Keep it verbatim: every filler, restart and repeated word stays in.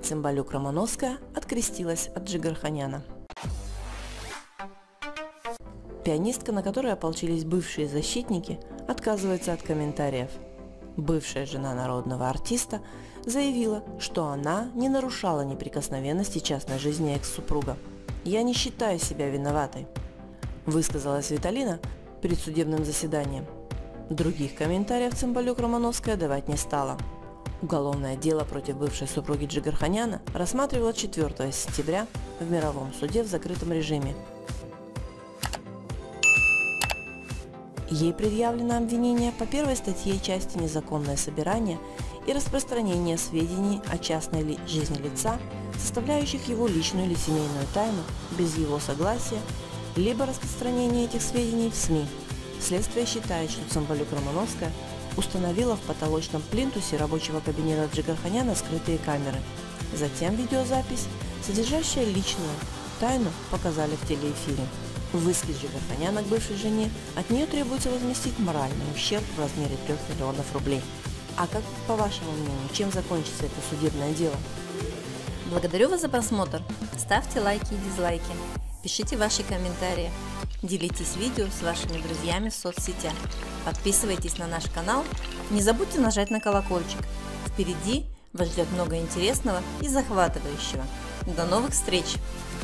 Цымбалюк Романовская открестилась от Джигарханяна. Пианистка, на которой ополчились бывшие защитники, отказывается от комментариев. Бывшая жена народного артиста заявила, что она не нарушала неприкосновенности частной жизни экс-супруга. «Я не считаю себя виноватой», – высказалась Виталина перед судебным заседанием. Других комментариев Цымбалюк Романовская давать не стала. Уголовное дело против бывшей супруги Джигарханяна рассматривало четвёртого сентября в мировом суде в закрытом режиме. Ей предъявлено обвинение по первой статье части «Незаконное собирание и распространение сведений о частной ли жизни лица, составляющих его личную или семейную тайну без его согласия, либо распространение этих сведений в СМИ». Следствие считает, что Цымбалюк Романовская установила в потолочном плинтусе рабочего кабинета Джигарханяна скрытые камеры. Затем видеозапись, содержащая личную тайну, показали в телеэфире. В иске Джигарханяна к бывшей жене от нее требуется возместить моральный ущерб в размере трёх миллионов рублей. А как, по вашему мнению, чем закончится это судебное дело? Благодарю вас за просмотр. Ставьте лайки и дизлайки. Пишите ваши комментарии. Делитесь видео с вашими друзьями в соцсетях. Подписывайтесь на наш канал. Не забудьте нажать на колокольчик. Впереди вас ждет много интересного и захватывающего. До новых встреч!